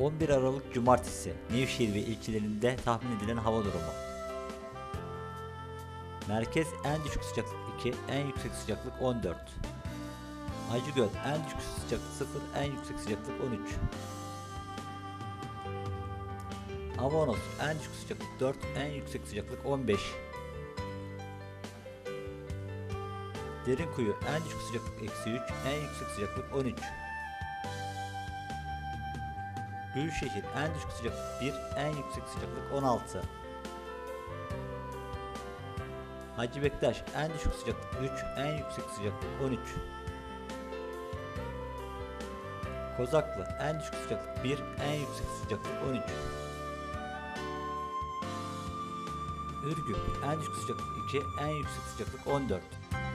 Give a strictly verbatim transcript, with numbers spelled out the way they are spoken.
on bir Aralık Cumartesi, Nevşehir ve ilçelerinde tahmin edilen hava durumu. Merkez en düşük sıcaklık iki, en yüksek sıcaklık on dört. Acıgöl en düşük sıcaklık sıfır, en yüksek sıcaklık on üç. Avanos en düşük sıcaklık dört, en yüksek sıcaklık on beş. Derinkuyu en düşük sıcaklık eksi üç, en yüksek sıcaklık on üç. Gülşehir en düşük sıcaklık bir, en yüksek sıcaklık on altı. Hacı Bektaş en düşük sıcaklık üç, en yüksek sıcaklık on üç. Kozaklı en düşük sıcaklık bir, en yüksek sıcaklık on üç. Ürgüp en düşük sıcaklık iki, en yüksek sıcaklık on dört.